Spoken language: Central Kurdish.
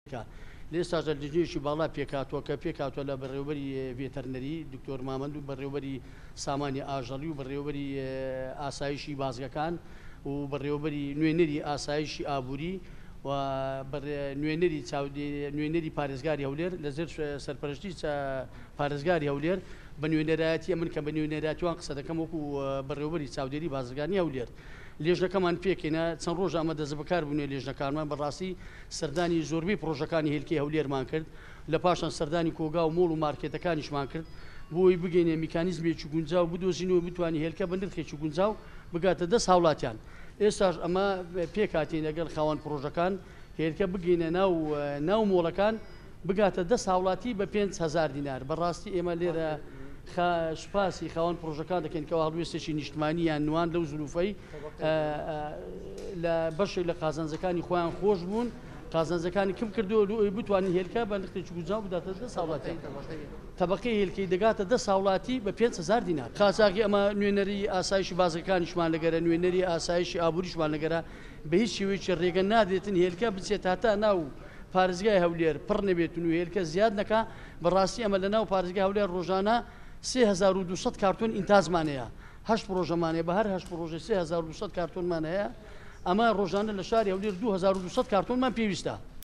لێستا دژێکی باڵا پێکاتوە کە پێکاتوە لە بەڕێوەبەری ڤێتەرنەری دکتۆر مامەند و بەڕێوەبەری سامانی ئاژەڵی و بەڕێوەبەری ئاسایشی بازگەکان و بەڕێوەبەری نوێنەری ئاسایشی ئابووری و نوێنەری نوێنەری پارێزگاری هەولێر لەزێر سەرپەرشتی پارێزگاری هەولێر بە نوێنەرایەتی من کە بە نوێنەرایەتیوان قسە دەکەم وەکو بەڕێوەبەری چاودێری بازرگانی هەولێر لێژنەکەمان پێکێنە چەند ڕۆژ ئەمە دەست بەکار بوونێ لێژنەکانمان بەڕاستی سەردانی زۆربەی پرۆژەکانی هێلکەی هەولێرمان کرد لە پاشان سەردانی کۆگا و مۆڵ و مارکێتەکانیشمان کرد بۆی بگەینێ میکانیزمێکی گونجاو بدۆزینەوە بتوانانی هێلکە بە نرخێکی گونجاو بگاتە دەست هاوڵاتیان. ئێستاش ئەمە پێکاتین لەگەڵ خاوەن پرۆژەکان هێلکە بگەینە ناو مۆڵەکان بگاتە دەست هاوڵاتی بە 5,000 دینار. بەڕاستی ئێمە لێرە سوپاسی خاوەن پرۆژەکان دەکەن کە هەڵوێستێکی نیشتمانی یان نوان لەو زلوفەی لە بەشێک لە قازانجەکانی خۆیان خۆش بوون قازانجەکانی کم کردو بتوانین هێلکە بە نرخێکی گونجاو بداتە دەست هاوڵاتی. تەبەقەی هێلکەی دەگاتە دەست هاوڵاتی بە 5,000 دینار. قاچاقی ئەمە نوێنەری ئاسایشی بازرگەکانیشمان لەگەرە نوێنەری ئاسایشی ئابووریشمان لەگەرە بە هیچ شێوەیەکی ڕێگە نادرێتن هێلکە بچێت هاتە ناو پارێزگای هەولێر پڕ نەبێتن و هێلکە زیاد نەکا. بەڕاستی ئەمە لە ناو پارێزگای هەولێر ڕۆژانە 3200 کارتۆن ئینتازمانەیە 8 پرۆژەمانەیە بە هەر 8 پرۆژە 3200 کارتۆنمان هەیە. ئەمە ڕۆژانە لە شاری هەولێر 2200 کارتۆنمان پێویستە.